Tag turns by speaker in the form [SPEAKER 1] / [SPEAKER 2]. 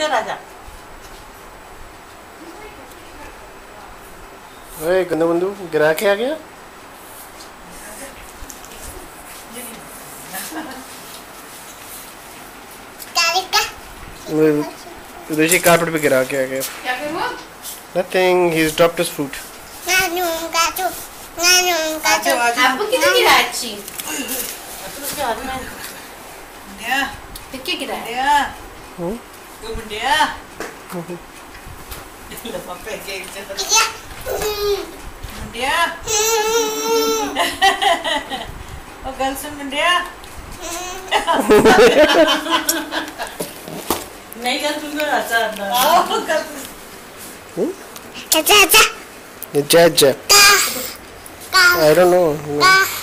[SPEAKER 1] इधर आजा।
[SPEAKER 2] ओए गंदा बंदू गिरा के आ गया। ऋषि कारपेट पे गिरा के आ गया।
[SPEAKER 1] क्या करूँ?
[SPEAKER 2] Nothing. He's dropped his fruit.
[SPEAKER 1] आपको किधर गिरा है अच्छी? उसके हाथ में क्या गिरा है?
[SPEAKER 3] मुंडिया ओ गर्ल सुन मुंडिया
[SPEAKER 1] नहीं कर तुमको अच्छा
[SPEAKER 2] Jaja. I don't know.